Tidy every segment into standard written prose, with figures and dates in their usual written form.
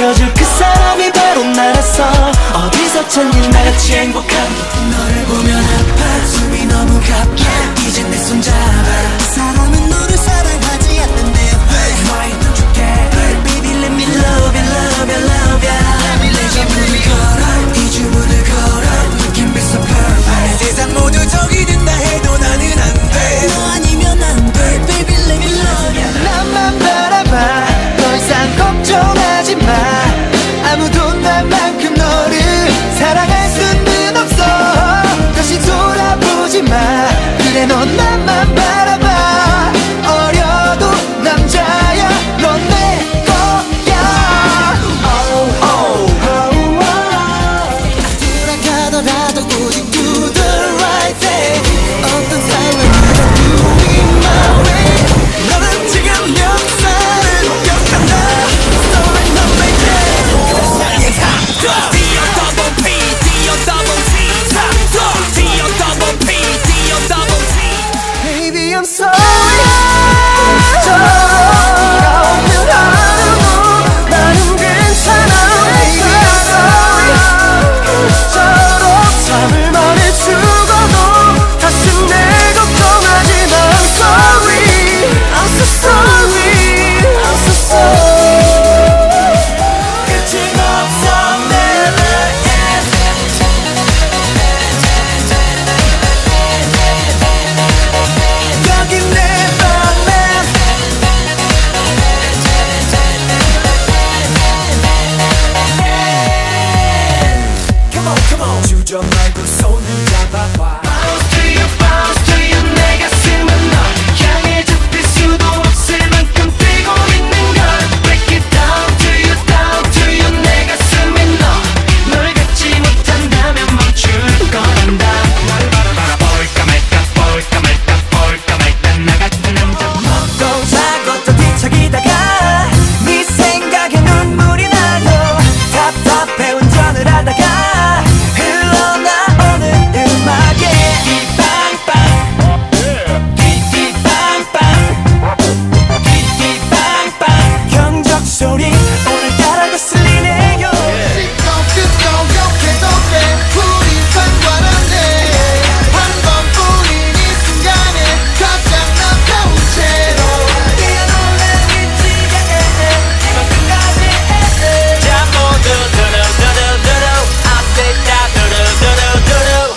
들어줄 그 사람이 바로 나라서 어디서 찾니 나같이 행복한 너를 보면 아파 숨이 너무 가빠 이제 내 손 잡아 사람은 너를 사랑하지 않는데 너의 눈 줄게 Baby let me love you love you love you 내가 문을 걸어 이주문을 걸어 You can be so perfect 내 세상 모두 적이 된다 해도 나는 안돼 너 아니면 안돼 Baby let me love you 나만 바라봐 더 이상 걱정하지 마 아무도 나만큼 너를 사랑할 수는 없어 다시 돌아보지 마 그래 넌 나만 바라봐 어려도 남자야 넌 내 거야 oh, oh, oh, oh. 돌아가더라도 오직 do the right thing 어떤 상황이든 doing my way 너는 지금 역사를 옮겨간다 Story no baby 세상의 탑 D-O-double P D-O-double T 탑 D-O-double P D-O-double T Baby I'm sorry 돌아오면 하루도 나는 괜찮아 Baby I'm sorry 저렇게 잠을 많이 죽어도 다시 내 걱정하지 마 I'm sorry I'm so sorry I'm so sorry 끝이 없어 never end 여긴 내 맘에 Come on come on 주저 말고 손을 잡아봐 Bounce to you bounce to you 내 가슴은 너 향해 좁힐 수도 없을 만큼 뛰고 있는 걸 Break it down to you 내 가슴이 널 갖지 못한다면 멈출 거란다 널 바라봐 볼까 말까 볼까 말까 볼까 말까 나 같은 남자 먹고 자고 또 뒤척이다가 네 생각에 눈물이 나도 답답해 운전을 하다가 흘러나오는 음악에 띠빵빵 띠띠빵빵 띠띠빵빵 경적 소리 오늘따라 거슬리네요 끄떡끄떡 욕해도 돼 우린 상관없네 한 번뿐인 이 순간에 가장 나타운 채로 뛰어놀란 위치가 이만큼까지 자 모두 두루두루두루 I say that 두루두루두루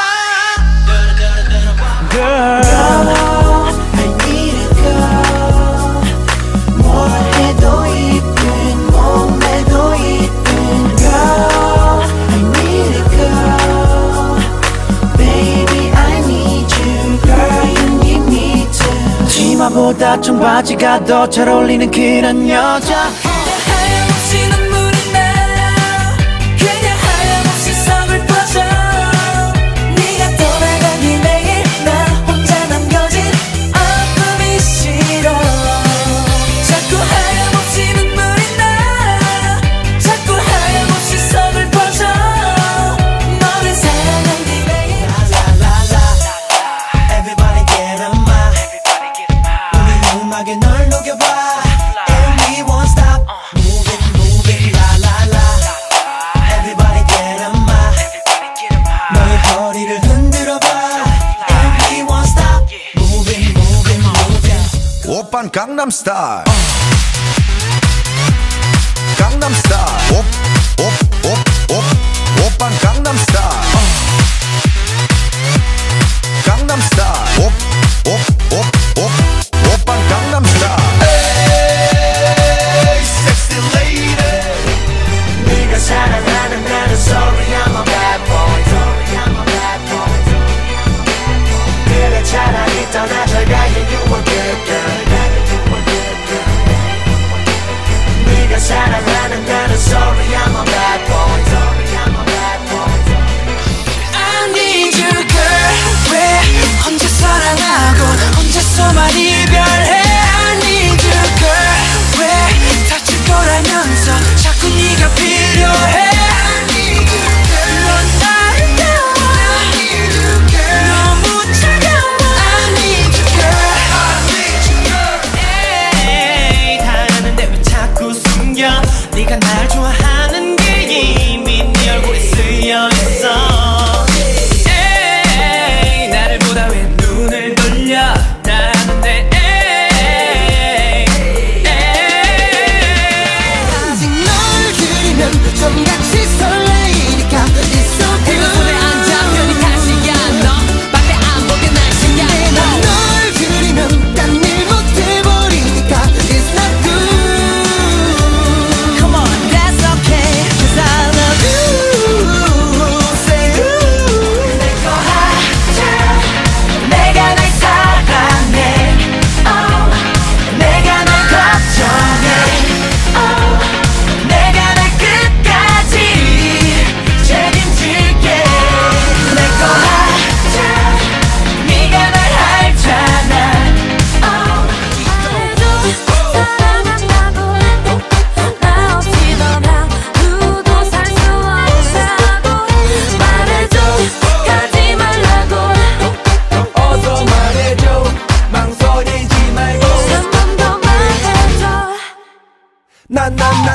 Girl I need it girl 뭘 해도 이쁜 몸매도 이쁜 Girl I need it girl Baby I need you Girl you need me too 치마보다 청바지가 더 잘 어울리는 그런 여자 하염없이 눈물이 나 그냥 하염없이 썩을 퍼져 네가 떠나가니 매일 나 혼자 남겨진 아픔이 싫어 자꾸 하염없이 눈물이 나 자꾸 하염없이 썩을 퍼져 너를 사랑하니 매일 Everybody get on my 우리 음악에 널 녹여봐 And we won't stop moving moving la la la Everybody get on my 너의 허리를 흔들어봐 And we won't stop moving moving moving 오빤 강남스타일 강남스타일 오빤 강남스타일 강남스타일 오빤 강남스타일 Hey sexy lady 네가 사랑하는 나는 sorry I'm a bad boy Sorry I'm a bad boy 그래 차라리 떠나줘 Yeah you a good girl Yeah you a good girl 네가 사랑하는 나는 sorry I'm a bad boy Sorry I'm a bad boy I need you girl 왜 혼자 사랑하고 혼자서만 이별해 I need you girl 왜 다칠 거라면서 자꾸 네가 필요해 I need you girl 넌 나를 태워 I need you girl 너무 차가워 I need you girl I need you girl 에이 다 아는데 왜 자꾸 숨겨 네가 날 좋아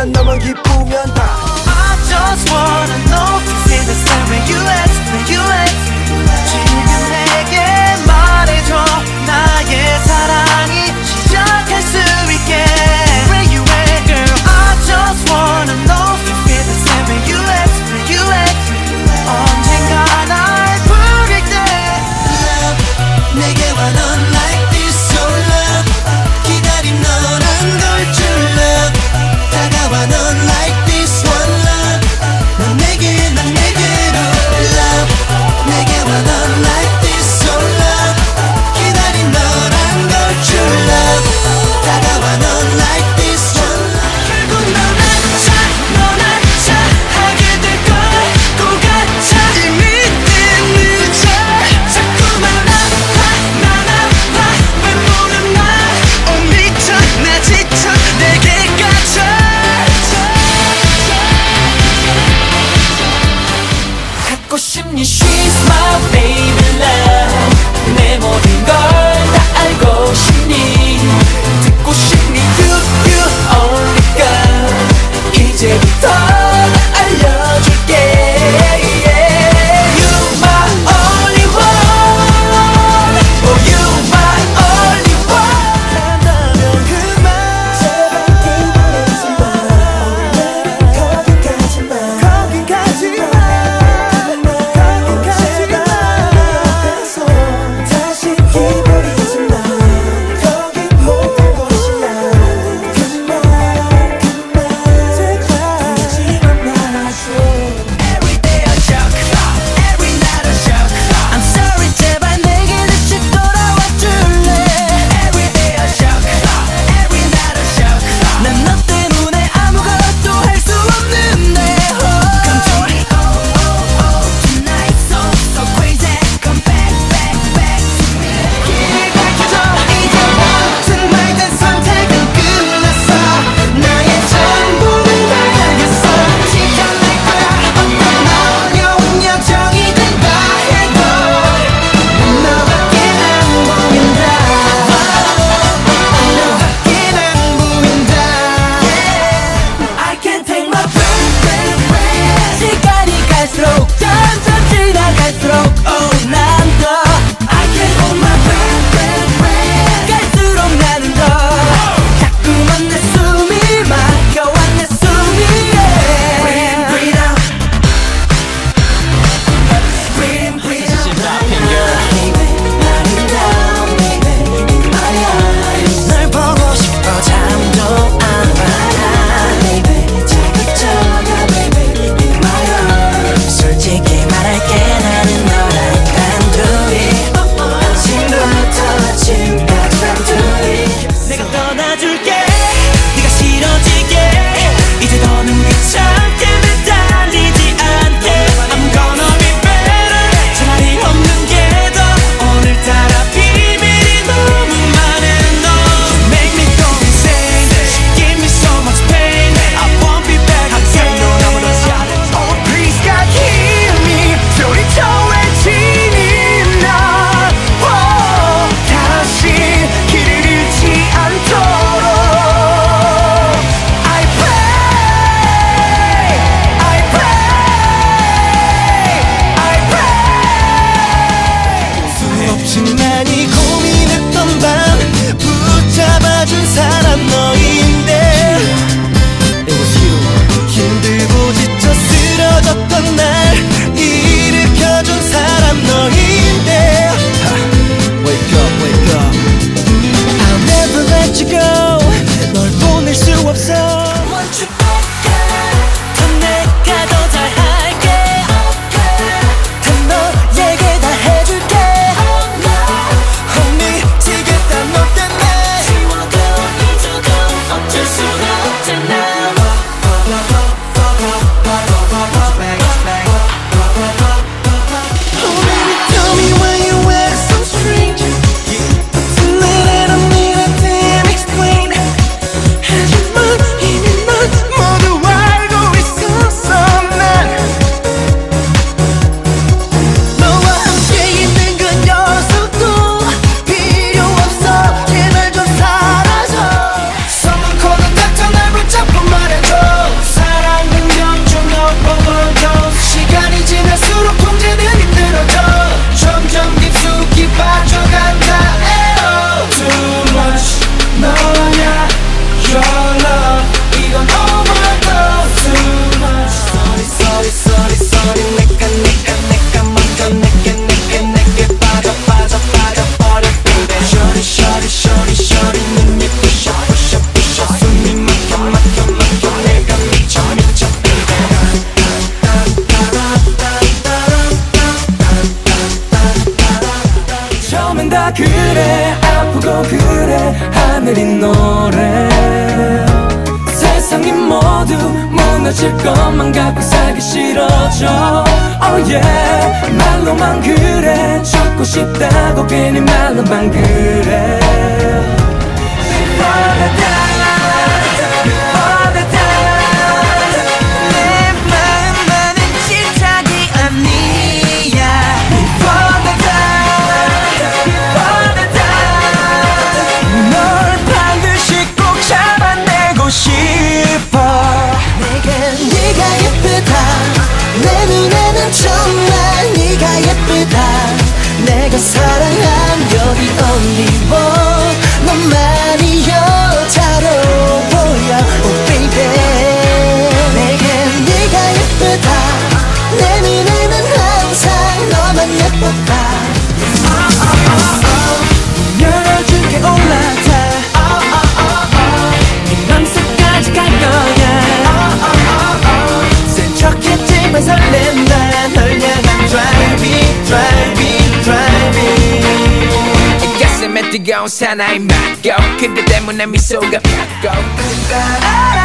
난 너만 기쁘면 다 I just wanna know if you feel the same when you ask, when you ask. 지금 내게 말해줘 나의 사랑이 시작할 수 있게. Where you at girl? I just wanna know if you feel the same when you ask, when you ask. 언젠가 날 부를 때 Love 내게 와 넌 like this so love 기다린 너란 걸 줄 love 다가와 넌 like this one love 넌 내게 난 내게로 love 내게 와 넌 like this so love 기다린 너란 걸 줄 love 다가와 넌 like this one love 결국 너나 차 하게 될 것 같아 이미 늦어 자꾸만 아파 왜 모르나 미쳐 나 지쳐 내게 갇혀 갖고 싶니 She's my baby love 내 모든 걸 다 알고 싶니 듣고 싶니 You only girl 이제부터 나 알려줄게 You my only one Oh you my only one 한다면 그만 제발 기다리지 마 거긴 가지 마 거긴 가지 마 거긴 가지 마 그래 아프고 그래 하늘이 노래 세상이 모두 무너질 것만 갖고 살기 싫어져 oh yeah 말로만 그래 죽고 싶다고 괜히 말로만 그래 Before the time Before the time 내 마음만은 집착이 아니야 Before the time Before the time 널 반드시 꼭 잡아내고 싶어 내겐 네가 예쁘다 내 눈에는 정말 네가 예쁘다 내가 사랑한 You're the only one 너만이 여자로 보여 Oh baby 내겐 네가 예쁘다 내 눈에는 항상 너만 예쁘다 열어줄게 올라타 네 맘속까지 갈 거야 센 척했지만 설렌다 널 향한 driving driving driving 가슴에 뜨거운 사나이 막고 그대 때문에 미소가 펴고